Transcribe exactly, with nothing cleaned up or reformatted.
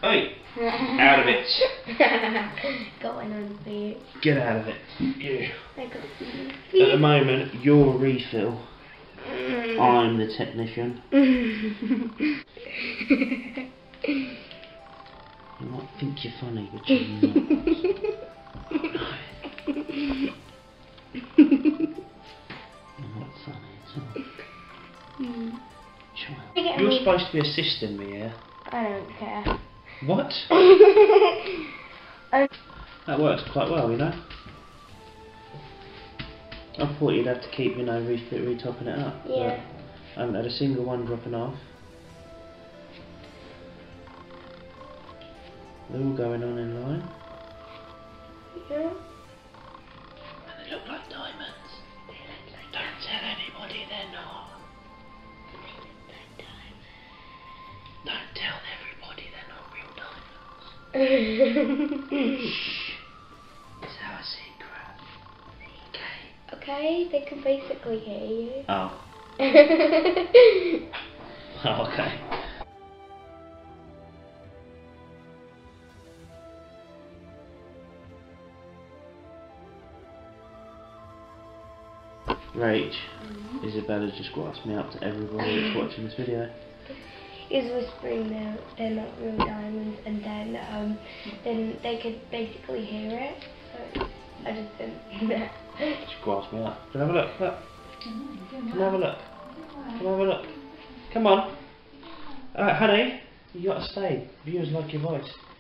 Oi! Out of it! Got one on for you. Get out of it. You. I got you. At the moment, you're a refill. Mm. I'm the technician. You might think you're funny, but you're not. You're not funny at all. Mm. Child. You're supposed to be assisting me here. I don't care. What? That works quite well, you know. I thought you'd have to keep, you know, refit, re-topping it up. Yeah. I haven't had a single one dropping off. They're all going on in line. Yeah. And they look like diamonds. They look like Don't diamonds. tell anybody they're not. They look like diamonds. Don't tell everybody they're not real diamonds. Shh. It's our secret. Okay. Okay, they can basically hear you. Oh. Oh, okay. Rach, mm-hmm. Isabella just grasped me up to everybody that's watching this video. He's whispering they're, they're not real diamonds, and then um, then they could basically hear it. So I just didn't. Just grasped me up. Come have a look. Look. Come have a look. Come have a look. Come on. Alright, honey, you gotta stay. Viewers like your voice.